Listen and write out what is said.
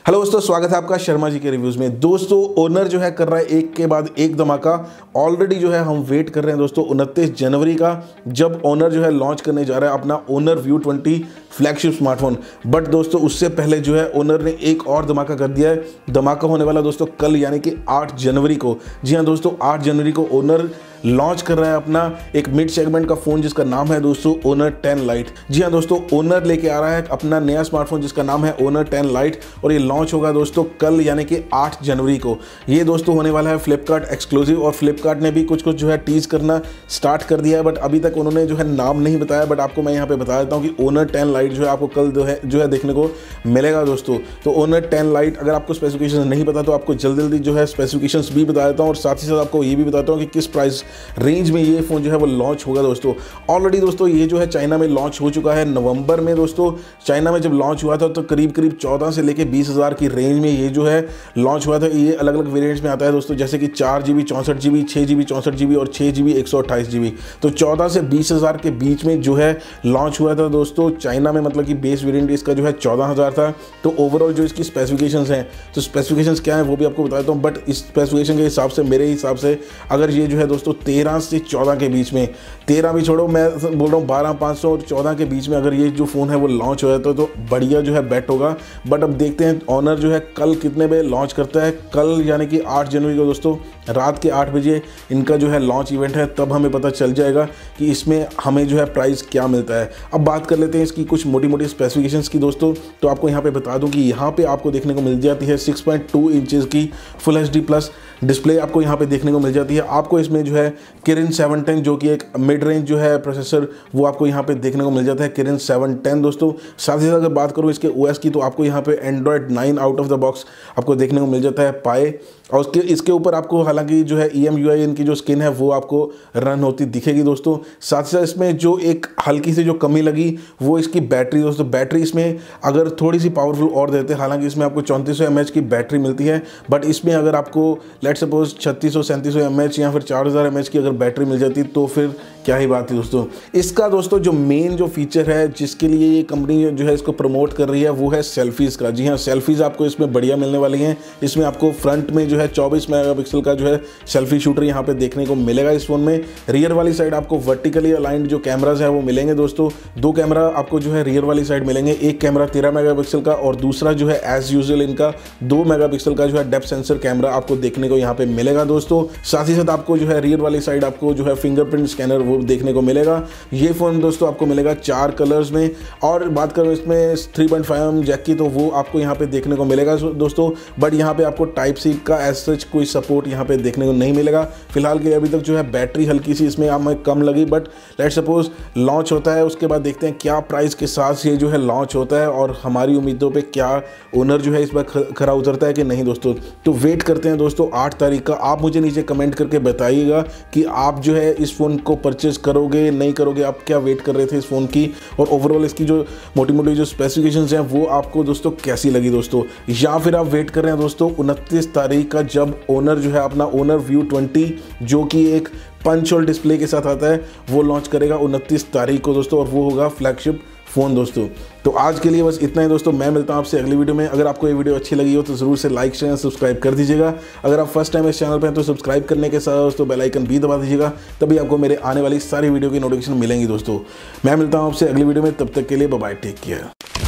Hello दोस्तों, स्वागत है आपका शर्मा जी के रिव्यूज़ में। दोस्तों ओनर जो है कर रहा है एक के बाद एक धमाका। ऑलरेडी जो है हम वेट कर रहे हैं दोस्तों 29 जनवरी का, जब ओनर जो है लॉन्च करने जा रहा है अपना Honor View 20 flagship smartphone. But दोस्तों उससे पहले जो है ओनर ने एक और धमाका कर दिया है। धमाका होने वाला दोस्तों कल यानी कि 8 जनवरी को। जी हाँ दोस्तों, 8 जनवरी को ओनर लॉन्च कर रहा है अपना एक मिड सेगमेंट का फ़ोन जिसका नाम है दोस्तों ओनर 10 लाइट। जी हाँ दोस्तों, ओनर लेके आ रहा है अपना नया स्मार्टफोन जिसका नाम है ओनर 10 लाइट और ये लॉन्च होगा दोस्तों कल यानी कि 8 जनवरी को। ये दोस्तों होने वाला है फ्लिपकार्ट एक्सक्लूसिव और फ्लिपकार्ट ने भी कुछ जो है टीज करना स्टार्ट कर दिया है, बट अभी तक उन्होंने जो है नाम नहीं बताया। बट आपको मैं यहाँ पे बता देता हूँ कि ओनर 10 लाइट जो है आपको कल जो है देखने को मिलेगा दोस्तों। तो ओनर 10 लाइट, अगर आपको स्पेसिफिकेशन नहीं पता तो आपको जल्दी जो है स्पेसिफिकेशंस भी बता देता हूँ और साथ ही साथ आपको ये भी बताता हूँ कि किस प्राइस रेंज में ये फ़ोन जो है वो लॉन्च होगा दोस्तों। ऑलरेडी दोस्तों ये जो है चाइना में लॉन्च हो चुका है नवंबर में। दोस्तों चाइना में जब लॉन्च हुआ था तो करीब 14 से लेके 20,000 की रेंज में ये जो है लॉन्च हुआ था। ये अलग अलग वेरिएंट्स में आता है दोस्तों, जैसे कि 4GB 64GB, 6GB 64GB और 6GB 128GB। तो 14 से 20,000 के बीच में जो है लॉन्च हुआ था दोस्तों चाइना में। मतलब कि बेस वेरिएंट इसका जो है 14,000 था। तो ओवरऑल जो इसकी स्पेसिफिकेशंस हैं, तो स्पेसिफिकेशंस क्या है वो भी आपको बता देता हूँ। बट इस स्पेसिफिकेशन के हिसाब से, मेरे हिसाब से, अगर ये जो है दोस्तों 13 से 14 के बीच में, 13 भी छोड़ो, मैं बोल रहा हूँ 12,500 और 14 के बीच में अगर ये जो फ़ोन है वो लॉन्च हो जाता है तो बढ़िया जो है बेट होगा। बट अब देखते हैं ऑनर जो है कल कितने बजे लॉन्च करता है। कल यानी कि 8 जनवरी को दोस्तों रात के 8 बजे इनका जो है लॉन्च इवेंट है, तब हमें पता चल जाएगा कि इसमें हमें जो है प्राइस क्या मिलता है। अब बात कर लेते हैं इसकी कुछ मोटी मोटी स्पेसिफिकेशंस की दोस्तों। तो आपको यहाँ पे बता दूं कि यहाँ पे आपको देखने को मिल जाती है 6.2 इंचेस की फुल HD प्लस डिस्प्ले आपको यहाँ पे देखने को मिल जाती है। आपको इसमें जो है किरिन 710 जो कि एक मिड रेंज जो है प्रोसेसर वो आपको यहाँ पे देखने को मिल जाता है, किरिन 710 दोस्तों। साथ ही साथ अगर बात करूँ इसके OS की तो आपको यहाँ पे Android 9 out of the box आपको देखने को मिल जाता है पाए। और इसके ऊपर आपको हालांकि जो है EMUI इनकी जो स्किन है वो आपको रन होती दिखेगी दोस्तों। साथ ही साथ इसमें जो एक हल्की सी जो कमी लगी वो इसकी बैटरी दोस्तों। बैटरी इसमें अगर थोड़ी सी पावरफुल और देते, हालांकि इसमें आपको 3400 mAh की बैटरी मिलती है, बट इसमें अगर आपको लेट सपोज 3600-3700 mAh या फिर 4000 mAh की अगर बैटरी मिल जाती तो फिर क्या ही बात है दोस्तों। इसका दोस्तों जो मेन जो फीचर है जिसके लिए ये कंपनी जो है इसको प्रमोट कर रही है वो है सेल्फीज़ का। जी हाँ, सेल्फीज़ आपको इसमें बढ़िया मिलने वाली हैं। इसमें आपको फ्रंट में जो है 24 मेगापिक्सल का जो है सेल्फी शूटर यहाँ पे देखने को मिलेगा इस फोन में। रियर वाली साइड आपको वर्टिकली अलाइंड जो कैमराज है वो मिलेंगे दोस्तों। 2 कैमरा आपको जो है रियर वाली साइड मिलेंगे। एक कैमरा 13 मेगापिक्सल का और दूसरा जो है एज यूजुअल इनका 2 मेगापिक्सल का जो है डेप्थ सेंसर कैमरा आपको देखने को यहाँ पे मिलेगा दोस्तों। साथ ही साथ आपको जो है रियर वाली साइड आपको जो है फिंगरप्रिंट स्कैनर वो देखने को मिलेगा। ये फोन दोस्तों आपको मिलेगा 4 कलर्स में। और बात करें इसमें 3.5mm जैक की तो वो आपको यहाँ पे देखने को मिलेगा दोस्तों। बट यहाँ पे आपको टाइप सी का एज सच कोई सपोर्ट यहाँ पे देखने को नहीं मिलेगा फिलहाल के। अभी तक जो है बैटरी हल्की सी इसमें हमें कम लगी, बट लेट सपोज लॉन्च होता है उसके बाद देखते हैं क्या प्राइस के साथ ये जो है लॉन्च होता है और हमारी उम्मीदों पे क्या ओनर जो है इस बार खरा उतरता है कि नहीं दोस्तों। तो वेट करते हैं दोस्तों 8 तारीख का। आप मुझे नीचे कमेंट करके बताइएगा कि आप जो है इस फ़ोन को परचेज करोगे नहीं करोगे, आप क्या वेट कर रहे थे इस फ़ोन की, और ओवरऑल इसकी जो मोटी मोटी जो स्पेसिफिकेशंस हैं वो आपको दोस्तों कैसी लगी दोस्तों। या फिर आप वेट कर रहे हैं दोस्तों 29 तारीख का, जब ओनर जो है अपना ओनर व्यू 20 जो कि एक पंच होल डिस्प्ले के साथ आता है वो लॉन्च करेगा 29 तारीख को दोस्तों, और वो होगा फ्लैगशिप फ़ोन दोस्तों। तो आज के लिए बस इतना ही दोस्तों। मैं मिलता हूं आपसे अगली वीडियो में। अगर आपको ये वीडियो अच्छी लगी हो तो ज़रूर से लाइक शेयर सब्सक्राइब कर दीजिएगा। अगर आप फर्स्ट टाइम इस चैनल पर हैं तो सब्सक्राइब करने के साथ दोस्तों बेल आइकन भी दबा दीजिएगा, तभी आपको मेरे आने वाली सारी वीडियो की नोटिफिकेशन मिलेंगी दोस्तों। मैं मिलता हूं आपसे अगली वीडियो में, तब तक के लिए बाय बाय, टेक केयर।